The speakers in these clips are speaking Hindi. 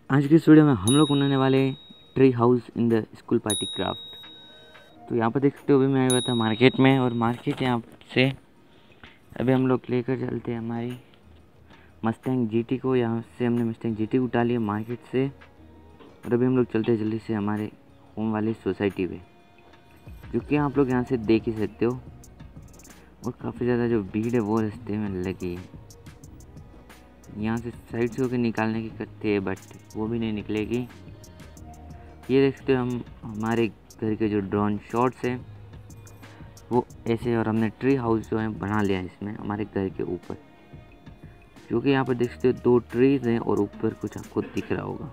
आज की इस वीडियो में हम लोग बनाने वाले tree house in the school party craft. तो यहाँ पर देख सकते हो, अभी मैं आया हुआ था मार्केट में, और मार्केट यहाँ से अभी हम लोग लेकर चलते हैं हमारी मस्टैंग जीटी को। यहाँ से हमने मस्टैंग जीटी उठा लिया मार्केट से, और अभी हम लोग चलते हैं जल्दी से हमारे होम वाली सोसाइटी पे, जो कि आप लोग यहाँ से देख ही सकते हो। और काफ़ी ज़्यादा जो भीड़ है वो रास्ते में लगी है। यहाँ से साइड से होकर निकालने की करते हैं, बट वो भी नहीं निकलेगी। ये देख सकते हो हम हमारे घर के जो ड्रोन शॉट्स हैं वो ऐसे, और हमने ट्री हाउस जो है बना लिया है इसमें हमारे घर के ऊपर, जो कि यहाँ पर देख सकते हो 2 ट्रीज हैं और ऊपर कुछ आपको दिख रहा होगा।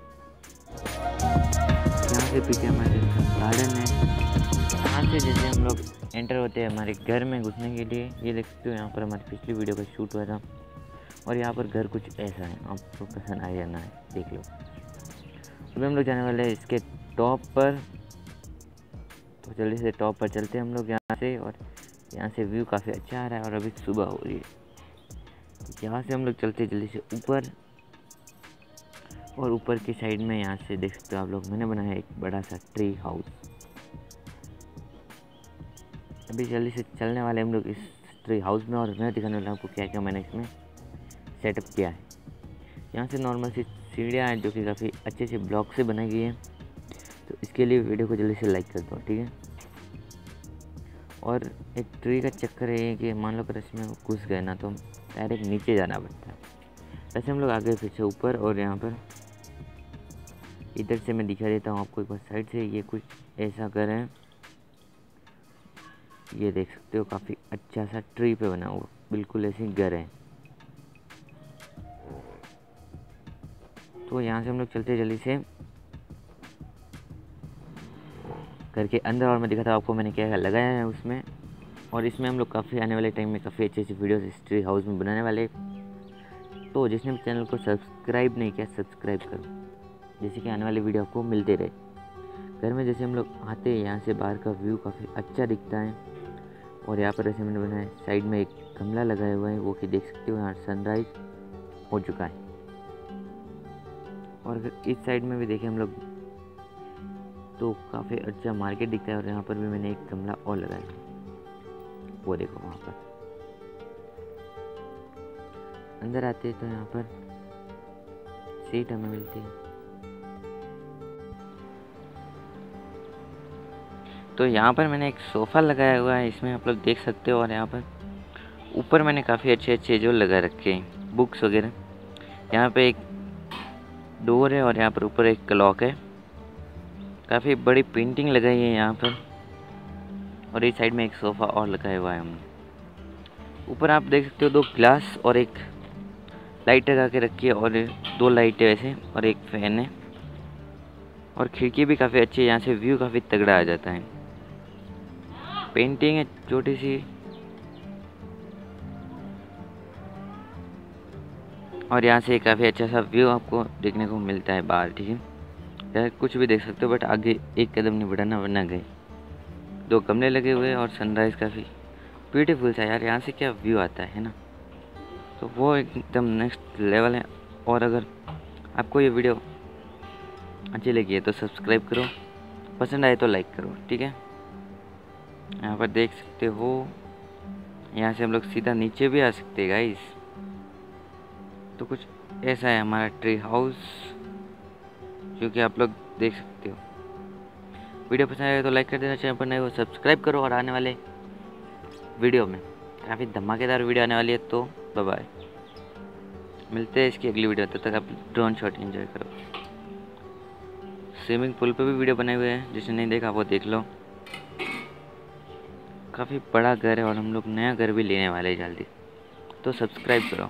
यहाँ से पीछे हमारे गार्डन है। यहाँ से जैसे हम लोग एंटर होते हैं हमारे घर में घुसने के लिए, ये देख सकते हो यहाँ पर हमारी पिछली वीडियो का शूट हुआ था। और यहाँ पर घर कुछ ऐसा है, आपको पसंद आए या ना है देख लो। अभी हम लोग जाने वाले हैं इसके टॉप पर, तो जल्दी से टॉप पर चलते हैं हम लोग यहाँ से। और यहाँ से व्यू काफ़ी अच्छा आ रहा है, और अभी सुबह हो रही है। यहाँ से हम लोग चलते हैं जल्दी से ऊपर, और ऊपर की साइड में यहाँ से देख सकते हो आप लोग, मैंने बनाया एक बड़ा सा ट्री हाउस। अभी जल्दी से चलने वाले हम लोग इस ट्री हाउस में, और मैं दिखाने वाला हूँ आपको क्या क्या मैंने इसमें सेटअप किया है। यहाँ से नॉर्मल सी सीढ़ियाँ हैं जो कि काफ़ी अच्छे से ब्लॉक से बनाई गई है। तो इसके लिए वीडियो को जल्दी से लाइक कर दो, ठीक है। और एक ट्री का चक्कर है कि मान लो अगर इसमें घुस गए ना तो डायरेक्ट नीचे जाना पड़ता है। वैसे हम लोग आगे पीछे ऊपर, और यहाँ पर इधर से मैं दिखा देता हूँ आपको एक बार साइड से। ये कुछ ऐसा घर है, ये देख सकते हो काफ़ी अच्छा सा ट्री पे बना हुआ, बिल्कुल ऐसे घर है। तो यहाँ से हम लोग चलते हैं जल्दी से घर के अंदर, और मैं दिखाता हूँ आपको मैंने क्या क्या लगाया है उसमें। और इसमें हम लोग काफ़ी आने वाले टाइम में काफ़ी अच्छी अच्छी वीडियोस इस ट्री हाउस में बनाने वाले। तो जिसने भी चैनल को सब्सक्राइब नहीं किया, सब्सक्राइब करो, जैसे कि आने वाली वीडियो आपको मिलते रहे। घर में जैसे हम लोग आते हैं, यहाँ से बाहर का व्यू काफ़ी अच्छा दिखता है। और यहाँ पर ऐसे मैंने बनाया, साइड में एक गमला लगाया हुआ है, वो कि देख सकते हो यहाँ सनराइज हो चुका है। और अगर इस साइड में भी देखें हम लोग तो काफ़ी अच्छा मार्केट दिखता है। और यहाँ पर भी मैंने एक गमला और लगाया, वो देखो वहाँ पर। अंदर आते हैं तो यहाँ पर सीट हमें मिलती है। तो यहाँ पर मैंने एक सोफ़ा लगाया हुआ है, इसमें आप लोग देख सकते हो। और यहाँ पर ऊपर मैंने काफ़ी अच्छे अच्छे जो लगा रखे हैं बुक्स वगैरह। यहाँ पे एक डोर है, और यहाँ पर ऊपर एक क्लॉक है। काफ़ी बड़ी पेंटिंग लगाई है यहाँ पर। और इस साइड में एक सोफ़ा और लगाया हुआ है हमने। ऊपर आप देख सकते हो 2 ग्लास और एक लाइट लगा के रखी है, और 2 लाइटें वैसे, और एक फैन है। और खिड़की भी काफ़ी अच्छी है, यहाँ से व्यू काफ़ी तगड़ा आ जाता है। पेंटिंग है छोटी सी, और यहाँ से काफ़ी अच्छा सा व्यू आपको देखने को मिलता है बाहर, ठीक है। यार कुछ भी देख सकते हो, बट आगे एक कदम नहीं बढ़ाना वरना गए। 2 गमले लगे हुए हैं, और सनराइज काफ़ी ब्यूटीफुल था यार। यहाँ से क्या व्यू आता है ना, तो वो एकदम नेक्स्ट लेवल है। और अगर आपको ये वीडियो अच्छी लगी है तो सब्सक्राइब करो, पसंद आए तो लाइक करो, ठीक है। यहाँ पर देख सकते हो, यहाँ से हम लोग सीधा नीचे भी आ सकते हैं गाइस। तो कुछ ऐसा है हमारा ट्री हाउस, जो कि आप लोग देख सकते हो। वीडियो पसंद आए तो लाइक कर देना, चैनल पर नए हो सब्सक्राइब करो। और आने वाले वीडियो में काफ़ी धमाकेदार वीडियो आने वाली है, तो बाय बाय, मिलते हैं इसकी अगली वीडियो। तब तक आप ड्रोन शॉट एंजॉय करो। स्विमिंग पूल पे भी वीडियो बनाए हुए हैं, जिसने नहीं देखा वो देख लो। काफ़ी बड़ा घर है, और हम लोग नया घर भी लेने वाले हैं जल्दी, तो सब्सक्राइब करो।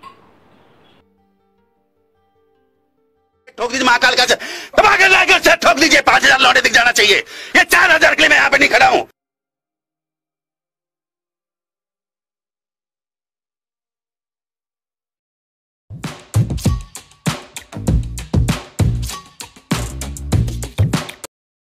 ठोक दीजिए महाकाल का, ठोक दीजिए। 5,000 लौटे दिख जाना चाहिए। ये 4,000 के लिए मैं यहाँ पे नहीं खड़ा हूँ।